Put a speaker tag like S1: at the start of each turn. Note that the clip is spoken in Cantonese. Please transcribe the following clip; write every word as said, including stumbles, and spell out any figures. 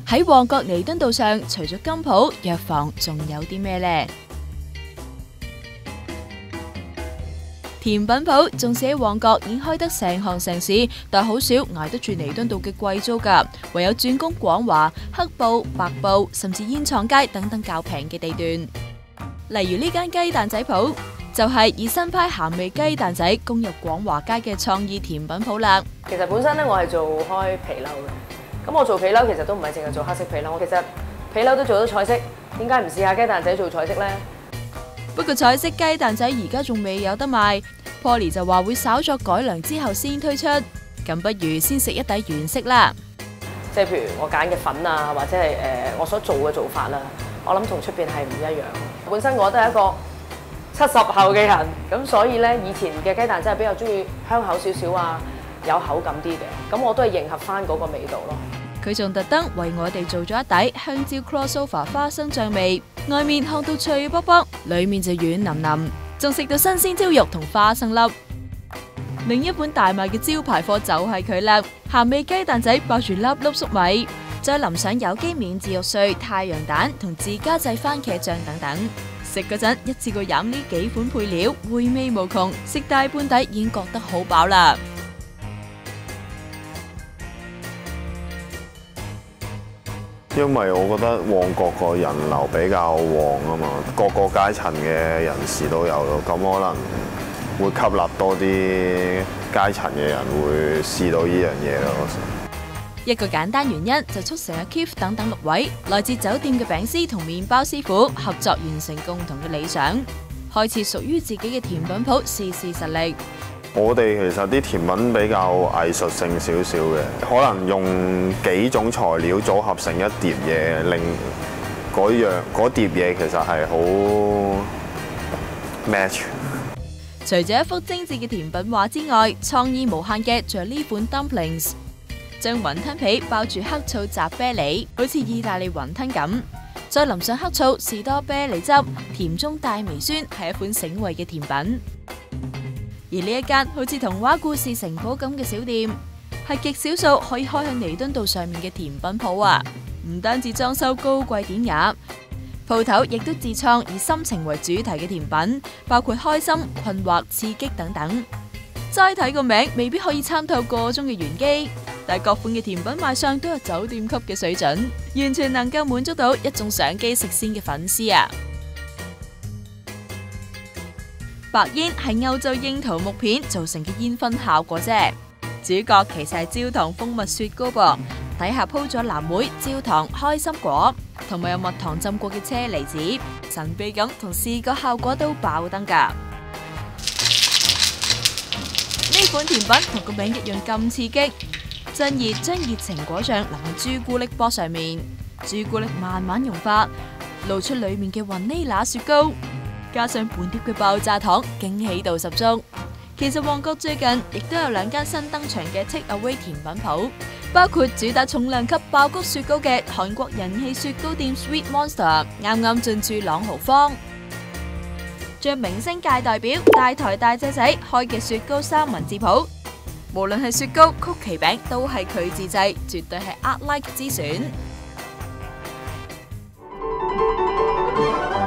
S1: 喺旺角彌敦道上，除咗金鋪、藥房，仲有啲咩呢？甜品鋪縱使喺旺角已經開得成行成市，但好少捱得住彌敦道嘅貴租㗎，唯有轉攻廣華、黑布、白布，甚至煙廠街等等較平嘅地段。例如呢間雞蛋仔鋪，就係、是、以新派鹹味雞蛋仔攻入廣華街嘅創意甜品鋪啦。
S2: 其實本身咧，我係做開皮褸嘅，咁我做皮褸其實都唔係淨係做黑色皮褸，我其實皮褸都做到彩色，點解唔試下雞蛋仔做彩色呢？
S1: 不過彩色雞蛋仔而家仲未有得賣 ，Polly 就話會稍作改良之後先推出，咁不如先食一底原色啦。
S2: 即係譬如我揀嘅粉啊，或者係誒、呃、我所做嘅做法啦，我諗同出邊係唔一樣。本身我都係一個七十後嘅人，咁所以咧以前嘅雞蛋仔係比較中意香口少少啊，有口感啲嘅，咁我都係迎合翻嗰個味道咯。佢仲特登為我哋做咗一底香蕉 crossover 花生醬味，外面烘到脆卜卜，裏面就軟腍腍，仲食到新鮮蕉肉同花生粒。另一款大賣嘅招牌貨就係佢啦，鹹味雞蛋仔包住粒粒粟米，再淋上有機免治肉碎、太陽蛋同自家製番茄醬等等。食嗰陣一次過飲呢幾款配料，回味無窮，食大半底已經覺得好飽啦。
S3: 因為我覺得旺角個人流比較旺啊嘛，各個階層嘅人士都有咯，咁可能會吸納多啲階層嘅人會試到呢樣嘢咯。
S1: 一個簡單原因就促成阿 Keith 等等六位來自酒店嘅餅師同麵包師傅合作，完成共同嘅理想，開設屬於自己嘅甜品鋪，試試實力。
S3: 我哋其實啲甜品比較藝術性少少嘅，可能用幾種材料組合成一碟嘢，令嗰樣嗰碟嘢其實係好 match。
S1: 除咗一幅精緻嘅甜品畫之外，創意無限嘅仲有呢款 dumplings， 將雲吞皮包住黑醋雜啤梨，好似意大利雲吞咁，再淋上黑醋、士多啤梨汁，甜中帶微酸，係一款醒胃嘅甜品。而呢一間好似童話故事城堡咁嘅小店，係極少數可以開喺彌敦道上面嘅甜品鋪啊！唔單止裝修高貴典雅，鋪頭亦都自創以心情為主題嘅甜品，包括開心、困惑、刺激等等。齋睇個名未必可以參透個中嘅玄機，但各款嘅甜品賣相都有酒店級嘅水準，完全能夠滿足到一眾上機食鮮嘅粉絲啊！白煙係歐洲櫻桃木片造成嘅煙燻效果啫，主角其實係焦糖蜂蜜雪糕噃，底下鋪咗藍莓、焦糖、開心果，同埋有蜜糖浸過嘅車厘子，神秘感同視覺效果都爆燈㗎。呢款甜品同個名一樣咁刺激，趁熱將熱情果醬淋喺朱古力波上面，朱古力慢慢融化，露出裏面嘅雲呢拿雪糕。加上半碟嘅爆炸糖，驚喜度十足。其實旺角最近亦都有兩間新登場嘅 take away 甜品鋪，包括主打重量級爆谷雪糕嘅韓國人氣雪糕店 Sweet Monster， 啱啱進駐朗豪坊。仲有明星界代表大台大隻仔開嘅雪糕三文治鋪，無論係雪糕、曲奇餅都係佢自製，絕對係 art like 之選。